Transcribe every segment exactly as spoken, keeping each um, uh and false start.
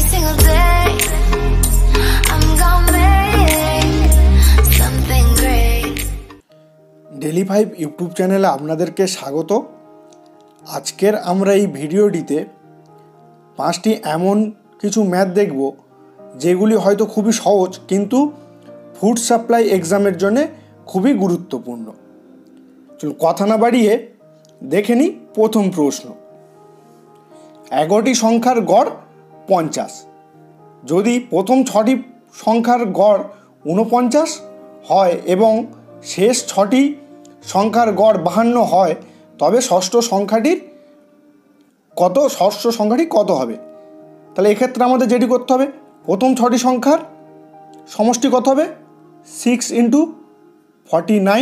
single day I'm gonna make something great. Daily five YouTube চ্যানেলে আপনাদেরকে স্বাগত। আজকের আমরা এই ভিডিওটিতে পাঁচটি এমন কিছু ম্যাথ দেখব যেগুলি হয়তো খুবই সহজ কিন্তু ফুড সাপ্লাই এক্সামের জন্য খুবই গুরুত্বপূর্ণ। চলুন কথা না বাড়িয়ে দেখে নিই প্রথম প্রশ্ন। এগারোটি সংখ্যার গড় পঞ্চাশ। যদি প্রথম ছটি সংখ্যার গড় ঊনপঞ্চাশ হয় এবং শেষ ছটি সংখ্যার গড় বাহান্ন হয় তবে ষষ্ঠ সংখ্যাটির কত ষষ্ঠ সংখ্যাটি কত হবে? তাহলে এক্ষেত্রে আমাদের যেটি করতে হবে, প্রথম ছটি সংখ্যার সমষ্টি কত হবে? সিক্স ইন্টু ফর্টি নাইন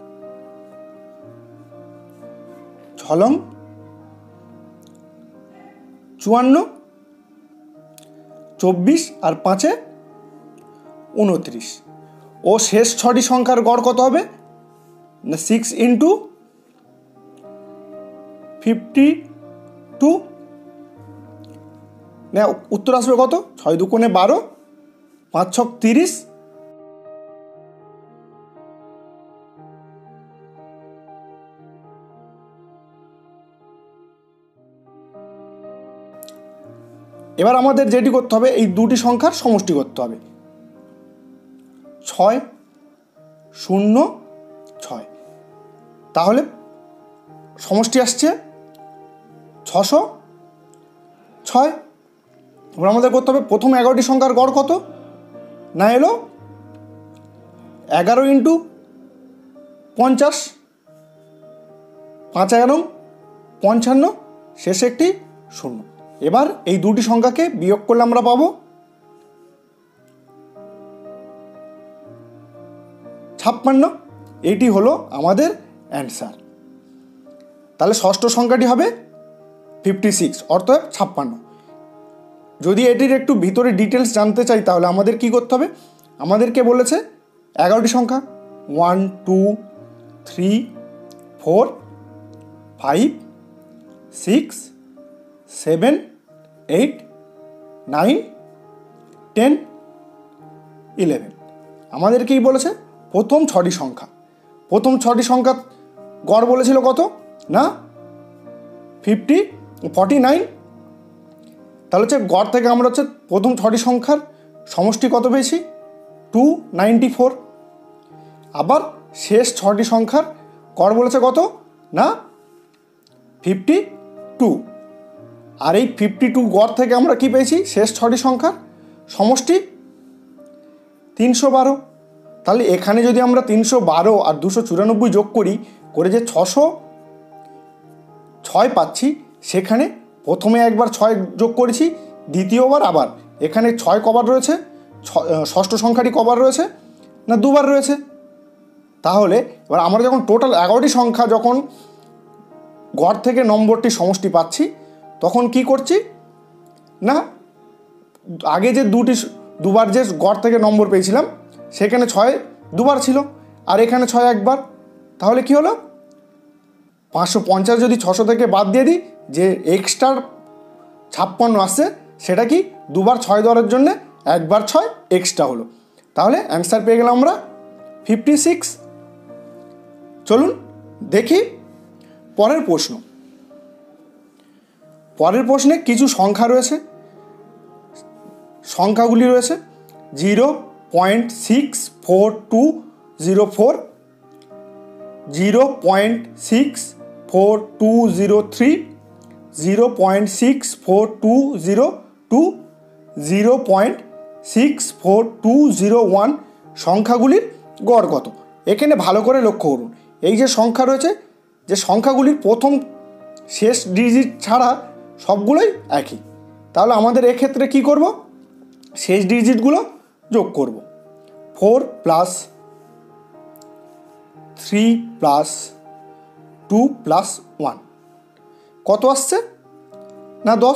ছলং চুয়ান্ন, চব্বিশ আর পাঁচে উনত্রিশ। ও শেষ ছটি সংখ্যার গড় কত হবে? না সিক্স ইন্টু ফিফটি টু। না উত্তর আসবে কত? ছয় দুকোণে বারো, পাঁচ ছক তিরিশ, এবার আমাদের যেটি করতে হবে, এই দুটি সংখ্যার সমষ্টি করতে হবে। ছয় শূন্য ছয়, তাহলে সমষ্টি আসছে ছশো ছয়। এবার আমাদের করতে হবে প্রথম এগারোটি সংখ্যার গড় কত? না এলো এগারো ইন্টু পঞ্চাশ, পাঁচ এগারো পঞ্চান্ন, শেষে একটি শূন্য। এবার এই দুটি সংখ্যাকে বিয়োগ করলে আমরা পাবো ছাপ্পান্ন। এটি হলো আমাদের অ্যান্সার। তাহলে ষষ্ঠ সংখ্যাটি হবে ফিফটি সিক্স, অর্থাৎ ছাপ্পান্ন। যদি এটির একটু ভিতরে ডিটেলস জানতে চাই তাহলে আমাদের কি করতে হবে? আমাদেরকে বলেছে এগারোটি সংখ্যা, one two three four five six seven eight nine ten eleven. আমাদেরকেই বলেছে প্রথম ছটি সংখ্যা। প্রথম ছটি সংখ্যা গড় বলেছিল কত? না ফিফটি ফর্টি নাইন। তাহলে হচ্ছে গড় থেকে আমরা হচ্ছে প্রথম ছটি সংখ্যার সমষ্টি কত পেয়েছি? Two ninety four. আবার শেষ ছটি সংখ্যার গড় বলেছে কত? না ফিফটি টু। আর এই ফিফটি টু গড় থেকে আমরা কি পেয়েছি? শেষ ছটি সংখ্যার সমষ্টি তিনশো বারো। তাহলে এখানে যদি আমরা তিনশো বারো আর দুশো চুরানব্বই যোগ করি, করে যে ছশো ছয় পাচ্ছি, সেখানে প্রথমে একবার ছয় যোগ করেছি, দ্বিতীয়বার আবার এখানে ছয় কবার রয়েছে, ষষ্ঠ সংখ্যাটি কবার রয়েছে? না দুবার রয়েছে। তাহলে এবার আমরা যখন টোটাল এগারোটি সংখ্যা যখন গড় থেকে নম্বরটি সমষ্টি পাচ্ছি তখন কি করছি না, আগে যে দুটি দুবার যে গড় থেকে নম্বর পেয়েছিলাম সেখানে ছয় দুবার ছিল আর এখানে ছয় একবার। তাহলে কি হলো? পাঁচশো পঞ্চাশ যদি ছশো থেকে বাদ দিয়ে দিই, যে এক্সট্রা ছাপ্পান্ন আসছে সেটা কি দুবার ছয় দেওয়ার জন্য একবার ছয় এক্সট্রা হলো। তাহলে অ্যান্সার পেয়ে গেলাম আমরা ফিফটি সিক্স। চলুন দেখি পরের প্রশ্ন। পরের প্রশ্নে কিছু সংখ্যা রয়েছে। সংখ্যাগুলি রয়েছে zero point six four two zero four, zero point six four two zero three, zero point six four two zero two, zero point six four two zero one. সংখ্যাগুলির গড় কত? এখানে ভালো করে লক্ষ্য করুন, এই যে সংখ্যা রয়েছে, যে সংখ্যাগুলির প্রথম শেষ ডিজিট ছাড়া সবগুলোই একই। তাহলে আমাদের এক্ষেত্রে কি করব? শেষ ডিজিটগুলো যোগ করব। Four plus three plus two plus one কত আসছে? না দশ।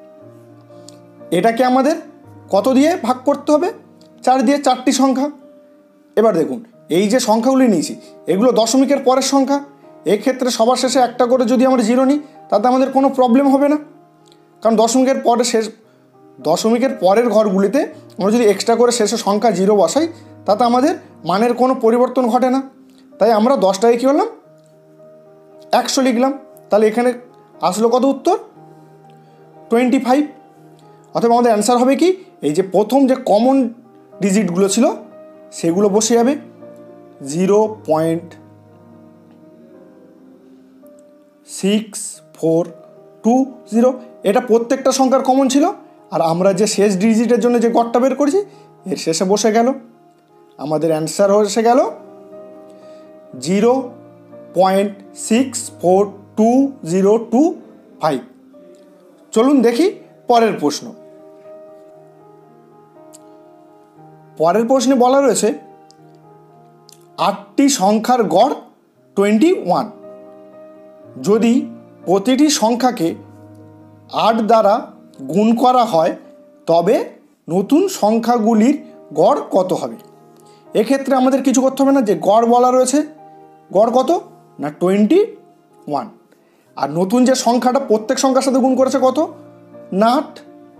এটাকে আমাদের কত দিয়ে ভাগ করতে হবে? চার দিয়ে। চারটি সংখ্যা। এবার দেখুন এই যে সংখ্যাগুলি নিয়েছি এগুলো দশমিকের পরের সংখ্যা। এক্ষেত্রে সবার শেষে একটা করে যদি আমরা জিরো নিই তাতে আমাদের কোনো প্রবলেম হবে না, কারণ দশমিকের পরে শেষ দশমিকের পরের ঘরগুলিতে আমরা যদি এক্সট্রা করে শেষে সংখ্যা জিরো বসাই তাতে আমাদের মানের কোনো পরিবর্তন ঘটে না। তাই আমরা দশটাকে কী করলাম, একশো লিখলাম। তাহলে এখানে আসলো কত উত্তর? Twenty five. অথবা আমাদের অ্যান্সার হবে কি, এই যে প্রথম যে কমন ডিজিটগুলো ছিল সেগুলো বসে যাবে zero point six four two zero. এটা প্রত্যেকটা সংখ্যার কমন ছিল। আর আমরা যে শেষ ডিজিটের জন্য যে গড়টা বের করেছি এর শেষে বসে গেল। আমাদের অ্যান্সার এসে গেল zero point six four two zero two five. চলুন দেখি পরের প্রশ্ন। পরের প্রশ্নে বলা রয়েছে আটটি সংখ্যার গড় টোয়েন্টি ওয়ান। যদি প্রতিটি সংখ্যাকে আট দ্বারা গুণ করা হয় তবে নতুন সংখ্যাগুলির গড় কত হবে? এক্ষেত্রে আমাদের কিছু করতে হবে না, যে গড় বলা রয়েছে, গড় কত না টোয়েন্টি ওয়ান। আর নতুন যে সংখ্যাটা প্রত্যেক সংখ্যার সাথে গুণ করেছে কত না আট।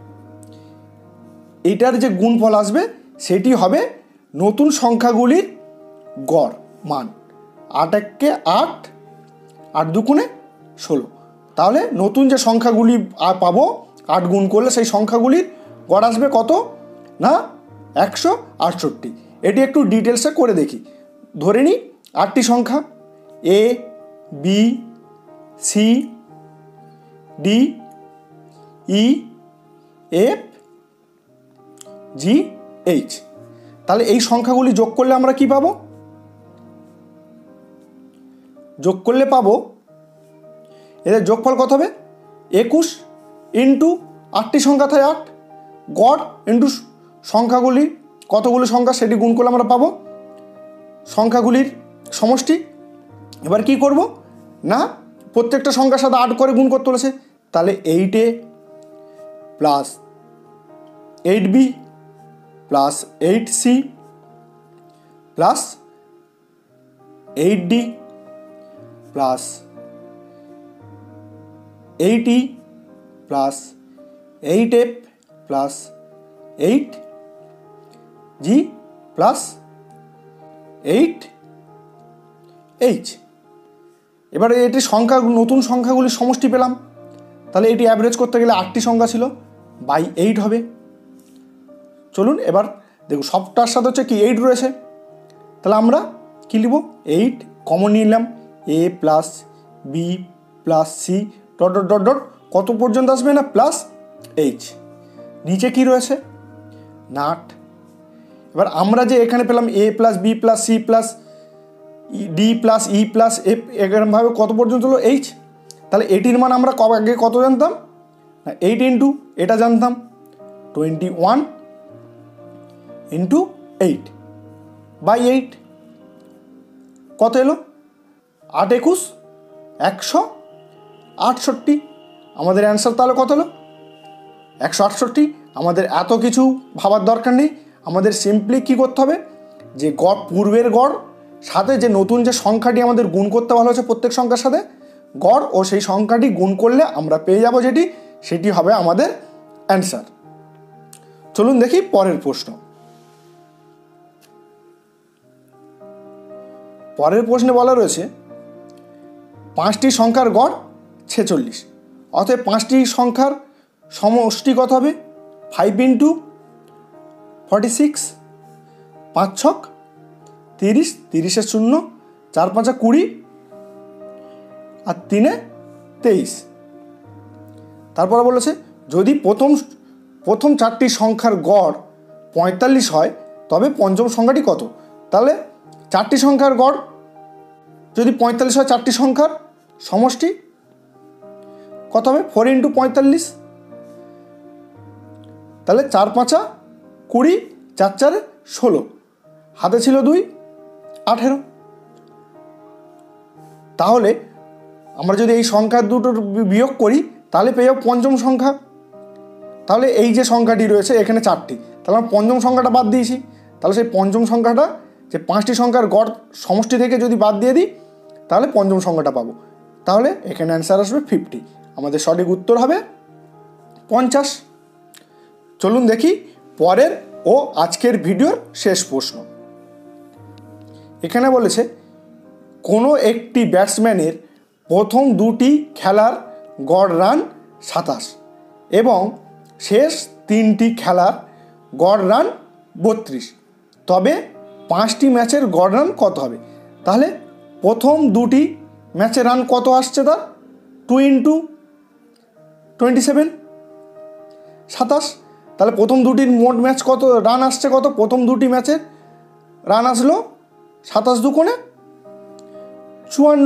এটার যে গুণফল আসবে সেটি হবে নতুন সংখ্যাগুলির গড় মান। আট এককে আট, আট দুগুণে ষোলো। তাহলে নতুন যে সংখ্যাগুলি পাবো আট গুণ করলে সেই সংখ্যাগুলির গড় আসবে কত না একশো আটষট্টি। এটি একটু ডিটেলসে করে দেখি। ধরে নিই আটটি সংখ্যা A B C D E F G H. তাহলে এই সংখ্যাগুলি যোগ করলে আমরা কি পাবো? যোগ করলে পাবো এদের যোগফল কত হবে? একুশ ইন্টু আটটি সংখ্যা থাকে আট, গড় ইন্টু সংখ্যাগুলি কতগুলো সংখ্যা সেটি গুণ করলে আমরা পাবো সংখ্যাগুলির সমষ্টি। এবার কি করব না প্রত্যেকটা সংখ্যার সাথে আট করে গুণ করতে বলেছে। তাহলে eight A plus eight B plus eight C plus eight D plus eight E plus eight F plus eight G plus eight H. এবারে এটি সংখ্যা নতুন সংখ্যাগুলির সমষ্টি পেলাম। তাহলে এটি অ্যাভারেজ করতে গেলে আটটি সংখ্যা ছিল বাই এইট হবে। চলুন এবার দেখুন সবটার সাথে হচ্ছে কি এইট রয়েছে। তাহলে আমরা কী লিখব? এইট কমন নিলাম, A plus B plus C dot dot dot dot কত পর্যন্ত আসবে না প্লাস এইচ। নিচে কি রয়েছে না আট। এবার আমরা যে এখানে পেলাম A plus B plus C plus D plus E plus F, এরকমভাবে কত পর্যন্ত হলো এইচ। তাহলে এটির মান আমরা কবে আগে কত জানতাম না এইট ইন্টু এটা জানতাম twenty one into eight by eight কত এলো? আট একুশ একশো আটষট্টি। আমাদের অ্যান্সার তাহলে কত হলো? একশো আটষট্টি। আমাদের এত কিছু ভাবার দরকার নেই। আমাদের সিম্পলি কী করতে হবে, যে গড় পূর্বের গড় সাথে যে নতুন যে সংখ্যাটি আমাদের গুণ করতে ভালো হচ্ছে প্রত্যেক সংখ্যার সাথে গড়, ও সেই সংখ্যাটি গুণ করলে আমরা পেয়ে যাব যেটি, সেটি হবে আমাদের অ্যান্সার। চলুন দেখি পরের প্রশ্ন। পরের প্রশ্নে বলা রয়েছে পাঁচটি সংখ্যার গড় ছেচল্লিশ। অতএব পাঁচটি সংখ্যার সমষ্টি কত হবে? ফাইভ ইন্টু ফর্টি সিক্স, পাঁচ ছক তিরিশ, তিরিশের শূন্য, চার পাঁচা কুড়ি, আর তিনে তেইশ। তারপরে বলেছে যদি প্রথম প্রথম চারটি সংখ্যার গড় পঁয়তাল্লিশ হয় তবে পঞ্চম সংখ্যাটি কত? তাহলে চারটি সংখ্যার গড় যদি পঁয়তাল্লিশ হয় চারটি সংখ্যার সমষ্টি কত হবে? ফোর ইন্টু পঁয়তাল্লিশ। তাহলে চার পাঁচা কুড়ি, চার চারে ষোলো, হাতে ছিল দুই, আঠেরো। তাহলে আমরা যদি এই সংখ্যা দুটোর বিয়োগ করি তাহলে পেয়ে যাবো পঞ্চম সংখ্যা। তাহলে এই যে সংখ্যাটি রয়েছে এখানে চারটি, তাহলে আমরা পঞ্চম সংখ্যাটা বাদ দিয়েছি। তাহলে সেই পঞ্চম সংখ্যাটা যে পাঁচটি সংখ্যার গড় সমষ্টি থেকে যদি বাদ দিয়ে দিই তাহলে পঞ্চম সংখ্যাটা পাবো। তাহলে এখানে অ্যান্সার আসবে ফিফটি। আমাদের সঠিক উত্তর হবে পঞ্চাশ। চলুন দেখি পরের ও আজকের ভিডিওর শেষ প্রশ্ন। এখানে বলেছে কোনো একটি ব্যাটসম্যানের প্রথম দুটি খেলার গড় রান সাতাশ এবং শেষ তিনটি খেলার গড় রান বত্রিশ, তবে পাঁচটি ম্যাচের গড় রান কত হবে? তাহলে প্রথম দুটি ম্যাচের রান কত আসছে তার? টু ইন্টু টোয়েন্টি সেভেন সাতাশ। তাহলে প্রথম দুটির মোট ম্যাচ কত রান আসছে? কত? প্রথম দুটি ম্যাচের রান আসলো সাতাশ দুকোণে চুয়ান্ন।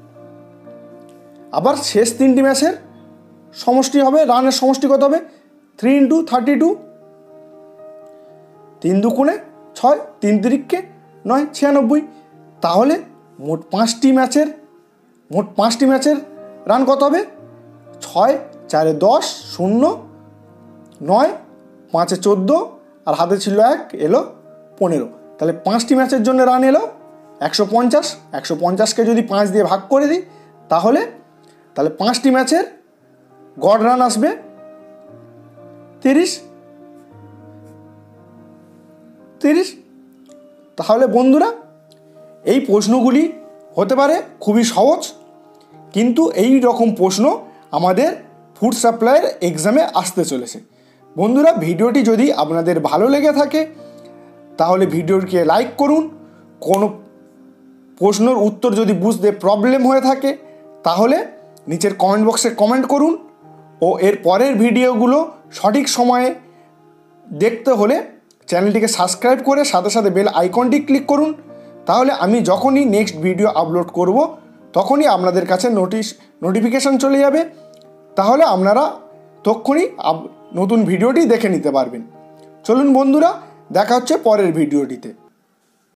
আবার শেষ তিনটি ম্যাচের সমষ্টি হবে, রানের সমষ্টি কত হবে? থ্রি ইন্টু থার্টি টু, তিন দুকোণে ছয়, তিন তিরিককে নয়, ছিয়ানব্বই। তাহলে মোট পাঁচটি ম্যাচের মোট পাঁচটি ম্যাচের রান কত হবে? ছয় চারে দশ, শূন্য, নয় পাঁচে চোদ্দো, আর হাতে ছিল এক, এলো পনেরো। তাহলে পাঁচটি ম্যাচের জন্য রান এলো একশো পঞ্চাশ। একশো পঞ্চাশকে যদি পাঁচ দিয়ে ভাগ করে দিই তাহলে তাহলে পাঁচটি ম্যাচের গড় রান আসবে তিরিশ তিরিশ। তাহলে বন্ধুরা এই প্রশ্নগুলি হতে পারে খুবই সহজ, কিন্তু এই রকম প্রশ্ন আমাদের ফুড সাপ্লাইয়ের এক্সামে আসতে চলেছে। বন্ধুরা ভিডিওটি যদি আপনাদের ভালো লেগে থাকে তাহলে ভিডিওটিকে লাইক করুন। কোনো প্রশ্নের উত্তর যদি বুঝতে প্রবলেম হয়ে থাকে তাহলে নিচের কমেন্ট বক্সে কমেন্ট করুন, ও এর পরের ভিডিওগুলো সঠিক সময়ে দেখতে হলে চ্যানেলটিকে সাবস্ক্রাইব করে সাথে সাথে বেল আইকনটি ক্লিক করুন। তাহলে আমি যখনই নেক্সট ভিডিও আপলোড করব তখনই আপনাদের কাছে নোটিশ নোটিফিকেশান চলে যাবে। তাহলে আপনারা তখনই নতুন ভিডিওটি দেখে নিতে পারবেন। চলুন বন্ধুরা, দেখা হচ্ছে পরের ভিডিওটিতে।